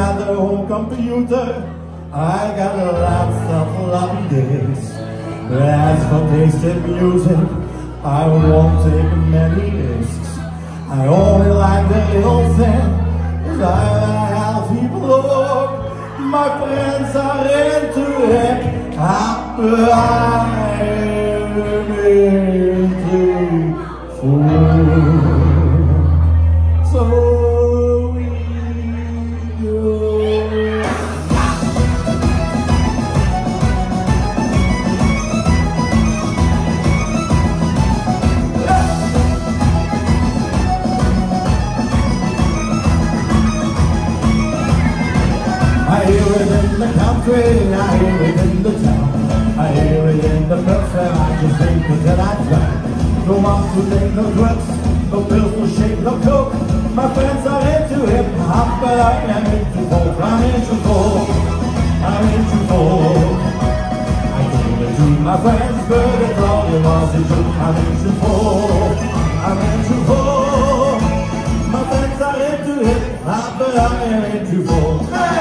got a home computer, I got lots of floppy disks. But as for tasting music, I won't take many risks. I only like the little thing, cause I have people look. My friends are into it, I'm into food. So we go. I hear it in the country, I hear it in the town, I hear it in the books, and I just think that I drown. Don't want to take no drugs, no pills, no shake, no coke. My friends are into hip-hop, but I am into folk. I'm into folk, I'm into folk. I told it to my friends, but it all it was a joke. I'm into folk, I'm into folk. My friends are into hip-hop, but I am into folk. Hey!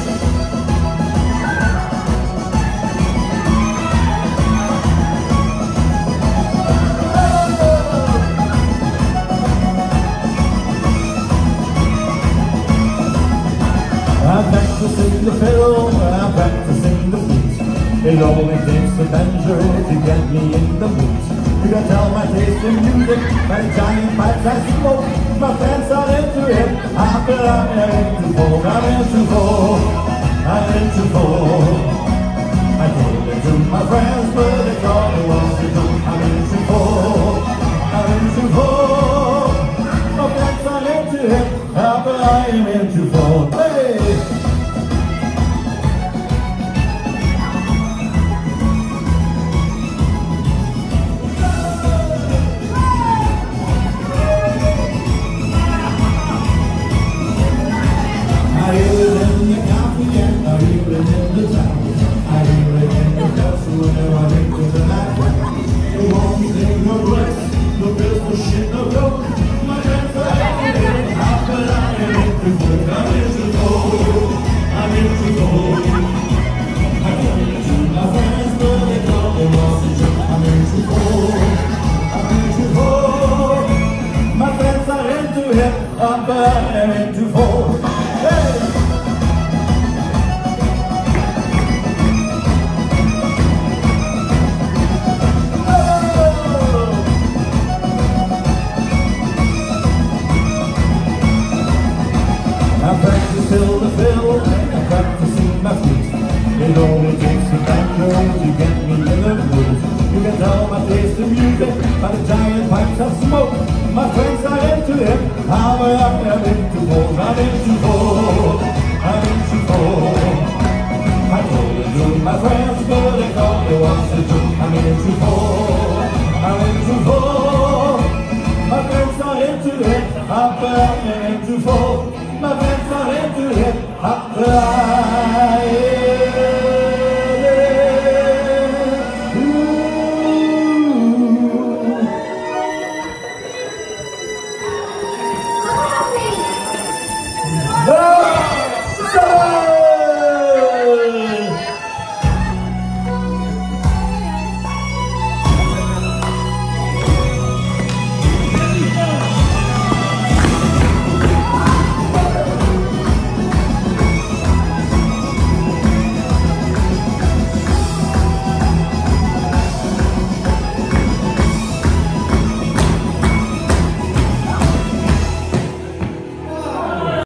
I'm practicing the fiddle, I'm practicing the flute. It only takes a banjo to get me in the mood. You can tell my taste in music by the giant pipes I smoke. My friends are into it, I'm into folk, I'm into folk, I'm into folk. I told it to my friends, but they thought it was a joke. I'm into folk, I'm into folk. My friends are into it, I'm into folk. Hey! I hear it in the county and I hear it in the town. I hear it in the dust whenever I drink to the night. You won't take no drugs, no pills, no shit, no coke. My friends are into it, but I am into folk. I'm into folk, I'm into folk. I told it to my friends, but they thought it was a joke. I'm into folk, I'm into folk. My friends are into it, but I am into folk. Hey! I'm practicing the fiddle, I'm practicing my flute. It only takes a banjo to get me in the mood. You can tell my taste in music by the giant pipes I smoke. My friends are into it, I'm into folk, I'm into folk, I'm into folk. I told it to my friends, but they thought it was a joke. I'm into folk, I'm into folk. My friends are into it, I'm into folk. My friends are into it,